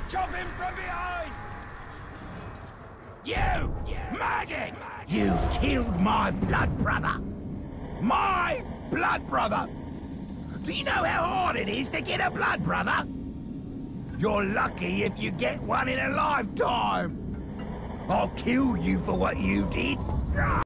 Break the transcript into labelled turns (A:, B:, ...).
A: Chop him from behind!
B: You, maggot! You killed my blood brother! My blood brother! Do you know how hard it is to get a blood brother? You're lucky if you get one in a lifetime! I'll kill you for what you did!